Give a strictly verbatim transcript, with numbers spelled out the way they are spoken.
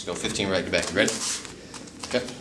Let's go fifteen right to back. You ready? Okay.